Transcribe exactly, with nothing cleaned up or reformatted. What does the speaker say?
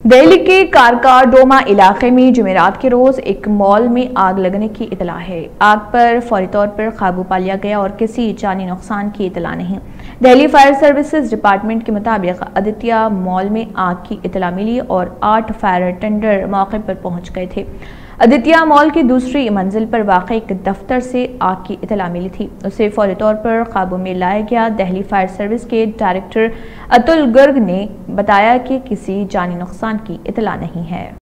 दिल्ली के कारकाडोमा इलाके में जुमेरात के रोज एक मॉल में आग लगने की इतला है। आग पर फौरी तौर पर काबू पा लिया गया और किसी जानी नुकसान की इतला नहीं। दिल्ली फायर सर्विसेज डिपार्टमेंट के मुताबिक आदित्य मॉल में आग की इतला मिली और आठ फायर टेंडर मौके पर पहुंच गए थे। आदित्य मॉल की दूसरी मंजिल पर वाक़ एक दफ्तर से आग की इतला मिली थी। उसे फौरी तौर पर काबू में लाया गया। दिल्ली फायर सर्विस के डायरेक्टर अतुल गर्ग ने बताया कि किसी जानी नुकसान की इतला नहीं है।